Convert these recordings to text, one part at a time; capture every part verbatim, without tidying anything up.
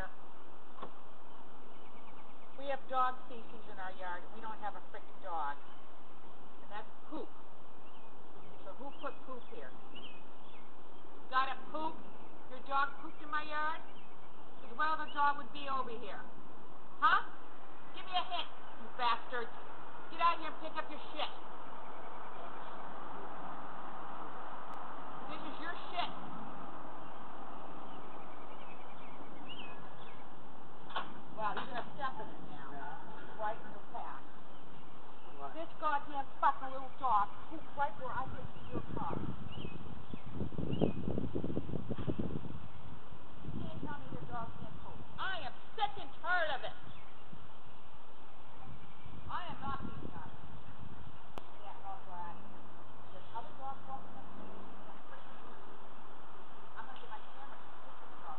here. We have dog feces in our yard. We don't have a freaking dog. And that's poop. So who put poop here? Got it, poop? Your dog pooped in my yard? Because what other dog would be over here? Huh? Give me a hint, you bastards. Get out here and pick up your shit. This is your shit. Wow, you're gonna step in it now. Right in your path. What? This goddamn fucking little dog pooped right where I get to your car. You can't tell me your dog can't poop. I am sick and tired of it. I am not being done. Yeah, dog glad. There's other dogs walking up to me. I'm gonna get my camera to look at the dog.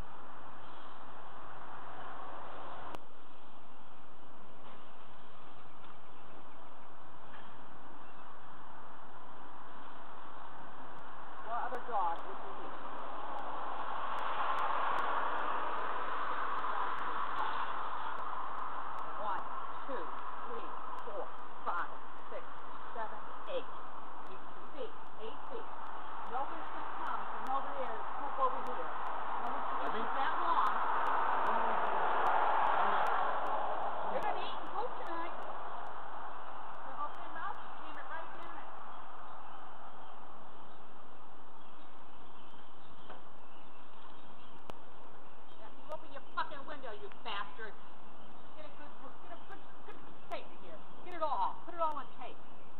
What other dog would you be? One, two, three, four, five, six, seven, eight. Eight feet. Eight feet. Nobody's gonna come from over there to poop over here. Nobody's gonna poop that long. You're gonna eat and poop tonight. So open your mouth and jam it right down it. Yeah, you open your fucking window, you bastard. Get a good, get a good, good tape here. Get it all. Put it all on tape.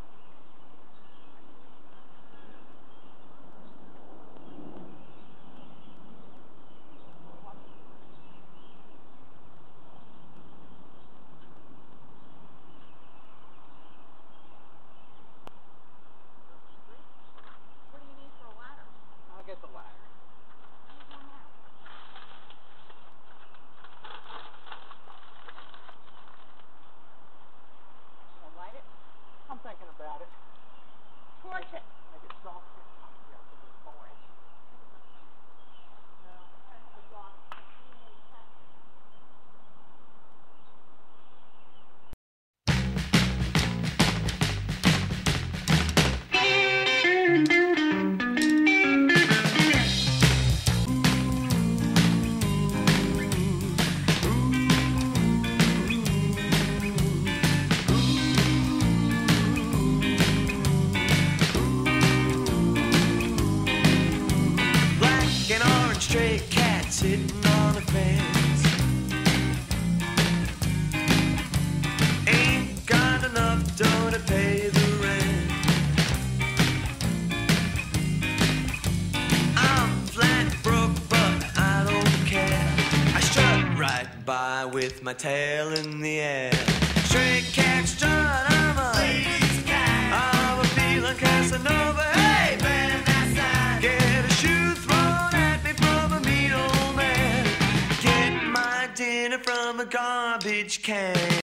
What do you need for a ladder? I'll get the ladder. How you doing now? You gonna light it? I'm thinking about it. Torch it. Make it soft. Yeah, for the boys. Black and orange stray cat sitting on the fence. Ain't got enough dough to pay the rent. I'm flat broke, but I don't care. I strut right by with my tail in the air. Stray cat strut, I'm a ladies' cat. I'm a feeling Casanova. Hey, man, that's get a shoe thrown at me from a mean old man. Get my dinner from a garbage can.